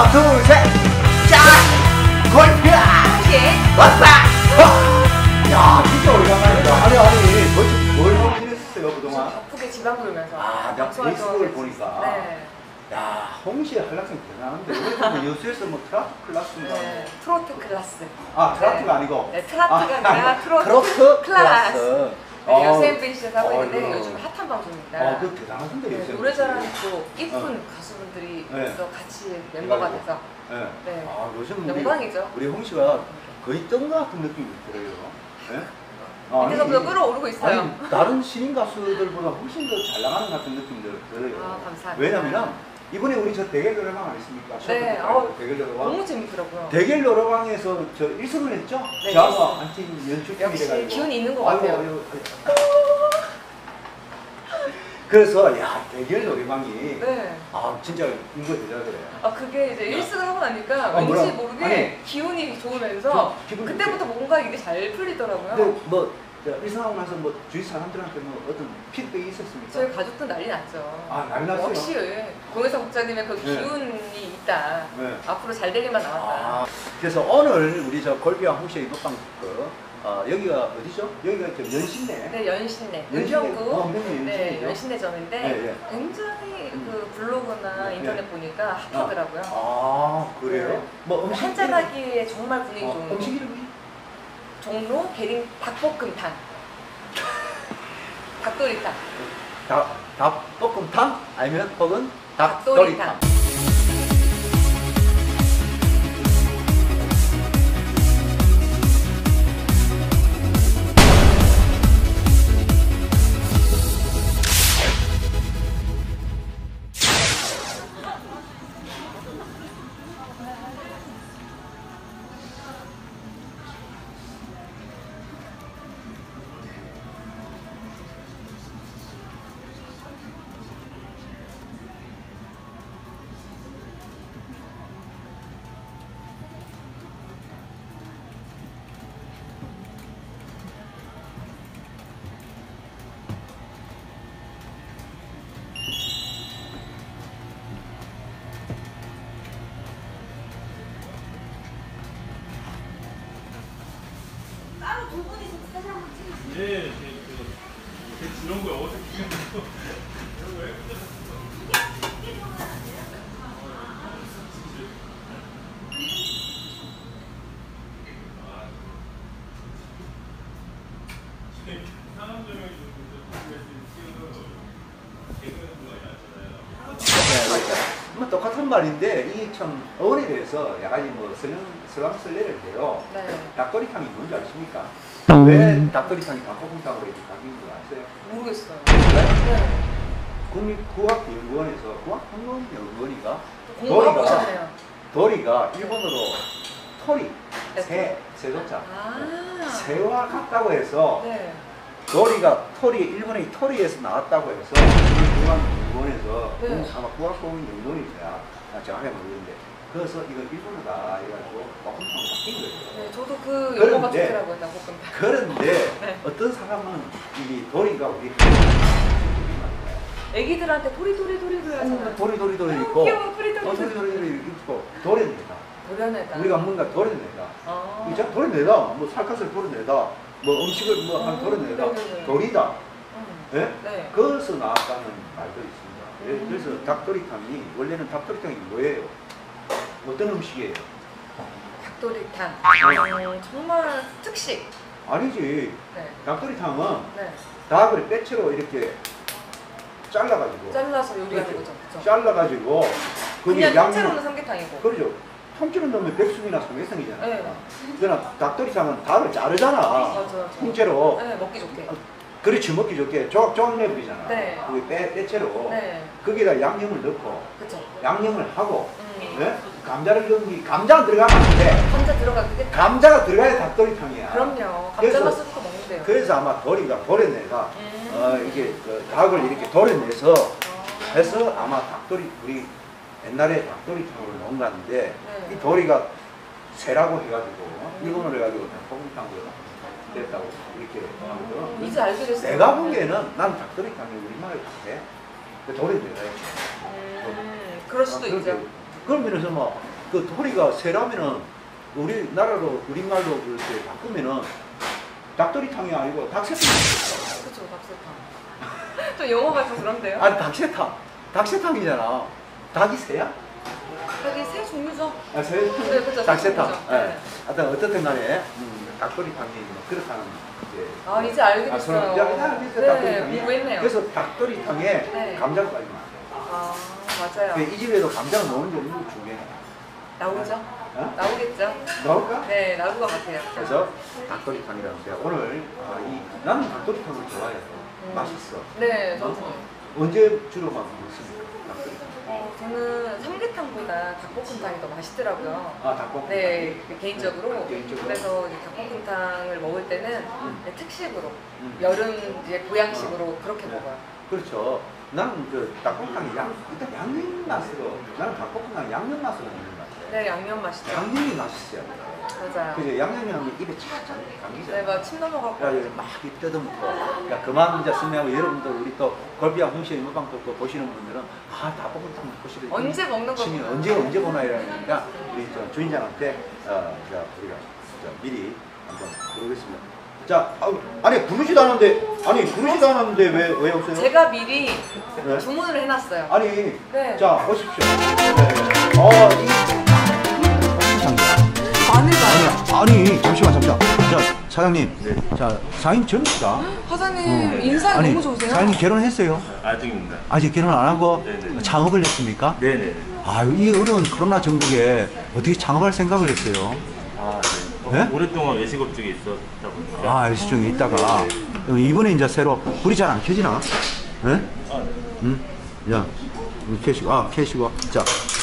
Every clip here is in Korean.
하나, 둘, 셋. 짠! 골프! 왔다! 야, 진짜 오래간만이다. 아니, 뭘 하고 지냈어요, 그동안? 바쁘게 지방 돌면서. 아, 내가 페이스북을 보니까. 네. 야, 홍시의 한락생 대단한데. 왜 여수에서 뭐 트로트 클래스인가? 네, 트로트 클래스. 아, 트로트가 아니고? 네, 트로트가 아니라 트로트 클래스. 네, 여수MBC에서 하고 있는데 이거. 요즘 핫한 방송입니다. 아, 그거 대단하던데, 네, 요새. 노래 잘하는 또 이쁜 가수분들이 네. 또 같이 멤버가 돼서. 네. 네. 아, 요즘 영광이죠. 우리 홍시가 거의 뜬가 같은 느낌이 들어요. 네? 밑에서부터 끌어오르고 있어요. 아니, 다른 신인 가수들보다 훨씬 더 잘 나가는 같은 느낌이 들어요. 아, 감사합니다. 왜냐면 이번에 우리 저 대결 노래방 아니십니까? 네, 대결 노래방. 너무 재밌더라고요. 대결 노래방에서 저 1승을 했죠? 네, 저하고 한팀 연출팀이 역시 돼가지고. 기운이 있는 것 같아요. 아이고. 그래서 야, 대결 노래방이 네. 아, 진짜 인거 대단하더래요. 아, 그게 이제 1승을 하고 나니까 아, 왠지 뭐라? 모르게 아니, 기운이 좋으면서 기분이 그때부터 뭔가 이게 잘 풀리더라고요. 근데 뭐 1승하고 나서 뭐 주위 사람들한테 뭐 어떤 피드백이 있었습니까? 저희 가족들 난리 났죠. 아, 난리 났어요? 역시 공혜사 국장님의 그 네. 기운이 있다. 네. 앞으로 잘 될 일만 남았다. 아, 그래서 오늘 우리 저 골비와 홍시의 이것방 여기가 어디죠? 여기가 저 연신내. 네, 연신내. 연신내. 은평구. 은평구 네, 연신내죠? 연신내점인데 네, 네. 굉장히 그 블로그나 네. 인터넷 보니까 핫하더라고요. 아, 그래요? 네. 뭐 음식 한잔하기에 정말 분위기 좋은 음식 이름이? 종로 계림 닭볶음탕. 닭도리탕. 닭볶음탕 아니면 혹은 닭도리탕. 닭도리탕. 따로 두 분이서 사진 한번 찍으시죠. 네, 이런 거 어색해. 사람 조명이 뭐 똑같은 말인데 이게 참 어원에 대해서 약간 뭐 설왕설래를 해요. 네. 닭도리탕이 뭔지 아십니까? 왜 닭도리탕이 닭볶음탕으로 이렇게 바뀐 줄 아세요? 모르겠어요. 네? 국립국악연구원에서 국악학문연구원이가 공부하고 오셨네요. 도리가 일본어로 토리, 네. 새조자 아. 새와 같다고 해서 네. 도리가 토리, 일본의 토리에서 나왔다고 해서 국악연구원에서 네. 아마 국악공연구원일 거야. 정확하게 모르겠는데 그래서 이거 일본어다 해가지고 볶음탕으로 바뀐 거예요. 네, 저도 그 용어가 그런데- 좋더라고요, 닭볶음탕. 그런데 네. 어떤 사람은 이 도리가 우리 애기들한테 도리도리도리도 하잖아요. 도리도리도리 있고 귀여워, 도리도리도리. 도리도리도리 있고 도련내다. 도련내다. 우리가 뭔가 도련내다. 아. 이제 도련내다. 뭐 살갗을 도련내다. 뭐 음식을 뭐 한 도련내다. 네네네. 도리다. 예? 네. 거기서 나왔다는 말도 있습니다. 음. 그래서 닭도리탕이 원래는 닭도리탕이 뭐예요? 어떤 음식이에요? 닭도리탕. 정말 특식. 아니지. 네. 닭도리탕은 네. 닭을 뼈채로 이렇게 잘라가지고 잘라서 요리하는 그렇죠. 거죠. 그쵸? 잘라가지고 그냥 양념- 통째로는 삼계탕이고. 그러죠. 통째로 넣으면 백숙이나 삼계탕이잖아. 네. 그러나 닭도리탕은 닭을 자르잖아. 맞아요. 통째로. 네, 먹기 좋게. 그렇지, 먹기 좋게 조각 내버리잖아. 네. 그게 뼈채로. 네. 거기다 양념을 넣고 그쵸. 양념을 하고 음. 네? 감자를 넣으면 감자는 들어가면 안 돼. 감자 들어가게. 감자가 들어가야 닭도리탕이야. 그럼요. 그래서- 감자 맛으로도 먹는데요. 그래서 아마 도리가 도련내가 이게 그 닭을 이렇게 도련내서 해서 아마 닭도리 우리 옛날에 닭도리탕으로 넣은 거 같은데 네. 이 도리가 새라고 해가지고 일본어로 해가지고 닭볶음탕으로 됐다고 이렇게 하거든. 이제 알게 됐어요. 내가 보기에는 난 닭도리탕이 우리말 같아. 도리 내가 그럴 수도 있죠. 그런 면에서 뭐 그 도리가 세라면은 우리나라로 우리말로 그렇게 바꾸면은 닭도리탕이 아니고 닭새탕. 그쵸, 닭새탕. 저 영어 같아서 그런데요? 아니 닭새탕. 닭새탕이잖아. 닭이 새야? 닭이 새 종류죠? 아, 새. 네, 그쵸, 닭새탕. 새 종류죠. 예. 네. 하여튼 어떻든 간에 닭도리탕이 뭐 그렇다는 이제. 아, 이제 알게 됐어요. 네, 공부했네요. 그래서 닭도리탕에 네. 감자를 빨리 넣어요. 아, 맞아요. 이 집에도 감자를 넣는 게 너무 중요해. 나오죠? 어? 나오겠죠? 나올까? 네, 나올 것 같아요. 그래서 닭도리탕이라는데 오늘 나는 닭도리탕을 좋아해요. 맛있어. 네, 저도. 언제 주로 막 먹습니까? 닭도리탕. 저는 삼계탕보다 닭볶음탕이 더 맛있더라고요. 아 닭볶음탕. 네, 개인적으로. 개인적으로. 그래서 이제 닭볶음탕을 먹을 때는 이제 특식으로, 음. 여름 이제 보양식으로 그렇게 먹어요. 그렇죠. 나는 그 닭볶음탕이 일단 양념 맛으로 나는 닭볶음탕 양념 맛으로 먹는 것 같아요. 네, 양념 맛있죠. 양념이 맛있어요. 맞아요. 그죠? 양념이 하면 입에 착착 감기잖아요. 네, 막 침 넘어가고. 야, 막 입 뜯어먹고. 야, 그만 이제 설명하고 여러분들 우리 또 골비와 홍시의 먹방 또 보시는 분들은 닭볶음탕 먹고 싶은 언제 먹는 침이 거구나. 언제 보나 이러니까 우리 저 주인장한테 우리가 미리 한번 부르겠습니다. 자, 아니 부르지도 않았는데 왜 없어요? 제가 미리 네? 주문을 해놨어요. 아니, 네. 자 오십시오. 네. 아니 잠시만. 자 사장님, 자 사장님 젊으시다. 사장님 인상 너무 좋으세요? 사장님 결혼했어요? 아직입니다. 아직 결혼 안 하고 네네. 창업을 했습니까? 네네. 아유, 이 어려운 코로나 정국에 어떻게 창업할 생각을 했어요? 아, 네? 오랫동안 외식업 쪽에 있었다 보니까. 아, 일시중에 있다가 이번에 이제 새로 불이 잘 안 켜지나? 예? 네. 응? 야, 켜시고. 자.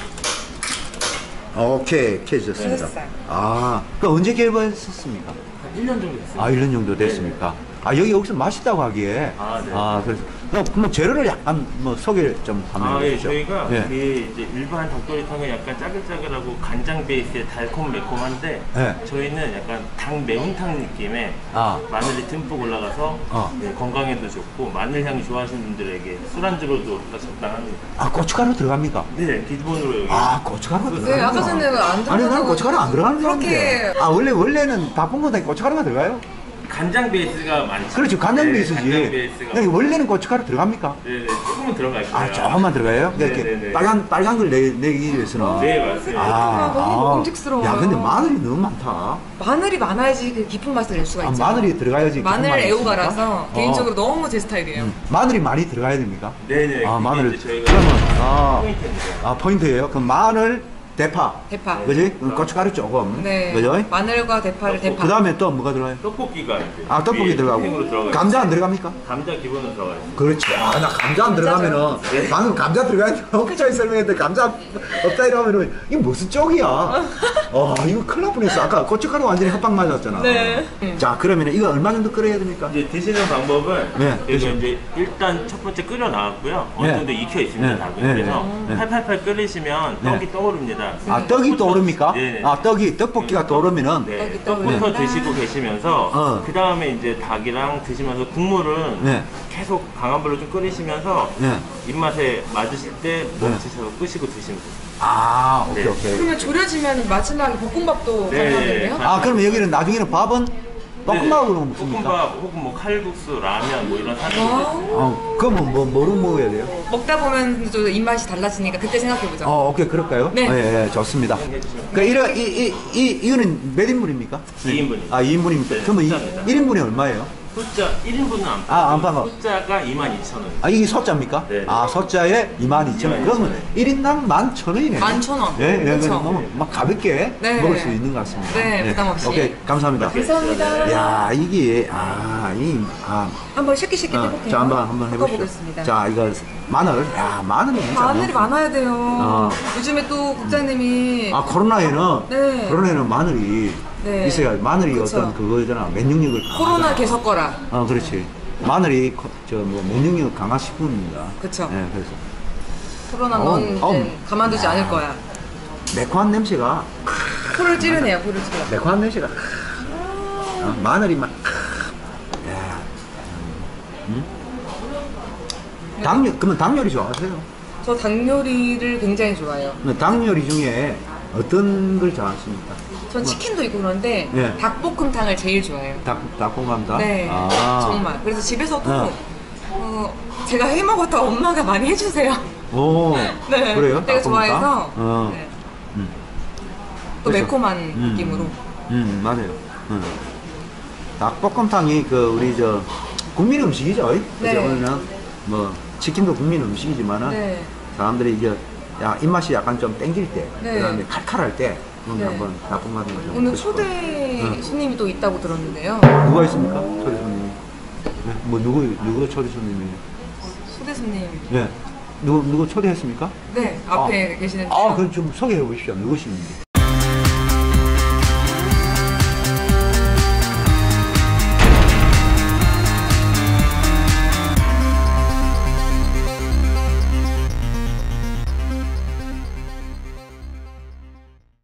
오케이, 켜졌습니다. 켜졌어요. 아, 그 언제 개발했었습니까? 1년 정도 됐어요. 1년 정도 됐습니까? 여기서 맛있다고 하기에. 아, 네. 그래서. 그럼 재료를 약간 소개를 좀 하면 예, 되죠. 저희가 예. 이제 일반 닭도리탕은 약간 짜글짜글하고 간장 베이스에 달콤매콤한데 네. 저희는 약간 닭 매운탕 느낌의 아. 마늘이 듬뿍 올라가서 네, 건강에도 좋고 마늘 향이 좋아하시는 분들에게 술안주로도 딱 적당합니다. 고춧가루 들어갑니까? 네, 기본으로 여기. 고춧가루가 네, 들어가요. 아까 전에 안 들어가고. 아니, 나는 고춧가루 안 들어가는 줄 알았는데. 그렇게. 원래는 닭볶음탕에 고춧가루가 들어가요? 간장 베이스가 많죠. 그렇죠, 간장 베이스지. 간장 베이스가. 근데 원래는 고춧가루 들어갑니까? 네네, 조금은 들어갈 거예요. 조금만 들어가요? 이렇게 네네네. 빨간 걸 내기 위해서는. 네, 맞습니다. 너무 먹음직스러워요. 야, 근데 마늘이 너무 많다. 마늘이 많아야지 그 깊은 맛을 낼 수가 있죠. 마늘이 들어가야지. 마늘 깊은 맛이 애호가라서 있습니까? 개인적으로 너무 제 스타일이에요. 마늘이 많이 들어가야 됩니까? 네네. 마늘. 이제 저희가 그러면, 포인트입니다. 포인트예요. 그럼 마늘, 대파. 그지? 고춧가루 조금. 네. 그죠? 마늘과 대파를 그 다음에 또 뭐가 들어가요? 떡볶이가 이제 떡볶이 위에 들어가고. 토핑으로 들어가 감자 안 들어갑니까? 감자 기본으로 들어가 있어요. 그렇지. 나 감자 안 들어가면은 네. 방금 감자 들어가야지. 혹자에 설명했는데 감자 없다 이러면은 이게 무슨 쪽이야? 이거 큰일 날 뻔했어. 아까 고춧가루 완전히 헛방 맞았잖아. 네. 자, 그러면 이거 얼마 정도 끓여야 됩니까? 이제 드시는 방법은 네, 저희가 이제 일단 첫 번째 끓여 나왔고요. 어느 네. 정도 익혀 있습니다. 네, 닭은. 네, 그래서 네. 팔팔팔 끓이시면 네. 떡이 떠오릅니다. 떡이 떠오릅니까? 네. 떡볶이가 떠오르면은 네, 떡이 떡부터 떠오른다. 드시고 계시면서 그 다음에 이제 닭이랑 드시면서 국물은 네. 계속 강한 불로 좀 끓이시면서 네. 입맛에 맞으실 때 멈추셔서 끄시고 드시면 돼요. 오케이, 네. 오케이. 그러면 졸여지면 마지막에 볶음밥도 네. 가능하겠네요? 그러면 여기는 나중에는 밥은 볶음밥으로 먹습니까? 볶음밥 혹은 뭐 칼국수, 라면 뭐 이런 사람들 그러면 뭐로 먹어야 돼요? 먹다 보면 또 입맛이 달라지니까 그때 생각해보자. 오케이, 그럴까요? 네. 예, 좋습니다. 이거는 몇 인분입니까? 2인분입니다. 2인분입니까? 네, 그러면 숫자입니다. 1인분이 얼마예요? 숫자 1인분은 안 안 파고. 숫자가 22,000원. 이게 소자입니까? 네. 소자에 22,000원. 그러면 1인당 11,000원이네. 11,000원. 예, 그쵸. 너무 막 가볍게 네. 먹을 수 있는 것 같습니다. 네, 부담 없이. 오케이, 감사합니다. 감사합니다. 야, 이게, 한번 쉐키쉐키 해볼게요. 자, 한번 해보시죠. 섞어보겠습니다. 자, 이거 마늘. 마늘이 진짜 마늘이 너무- 많아야 돼요. 요즘에 또 국장님이 코로나에는 마늘이 네. 있어야 마늘이 그쵸. 어떤 그거잖아. 면역력을 코로나 강하잖아. 계속거라. 그렇지. 마늘이 면역력을 강한 식품입니다. 그쵸. 네, 그래서 코로나 넌 이제 가만두지 않을 거야. 매콤한 냄새가 코를 찌르네요, 코를 찌르. 매콤한 냄새가 마늘이 막 그러면 닭 요리 좋아하세요? 저 닭 요리를 굉장히 좋아해요. 닭 요리 중에 어떤 걸 좋아하십니까? 전 치킨도 있고 그런데 예. 닭볶음탕을 제일 좋아해요. 닭볶음탕? 네, 아. 정말. 그래서 집에서도 어. 제가 해 먹었다 엄마가 많이 해주세요. 오, 네, 그래요? 되게 닭볶음탕? 좋아해서 네. 음. 또 그래서- 매콤한 느낌으로. 맞아요. 닭볶음탕이 우리 국민 음식이죠. 네. 그죠? 그러면 뭐 치킨도 국민 음식이지만은 네. 사람들이 이제 입맛이 약간 좀 땡길 때, 네. 그다음에 칼칼할 때 그럼 네. 한번 닭볶음탕을 좀 오늘 먹고 싶어요. 초대 손님이 또 있다고 들었는데요. 누가 있습니까? 초대 손님이. 네? 뭐 누구 초대 손님이에요? 초대 손님. 네. 누구 초대했습니까? 네, 앞에 계시는데. 그럼 좀 소개해 보십시오. 누구십니까?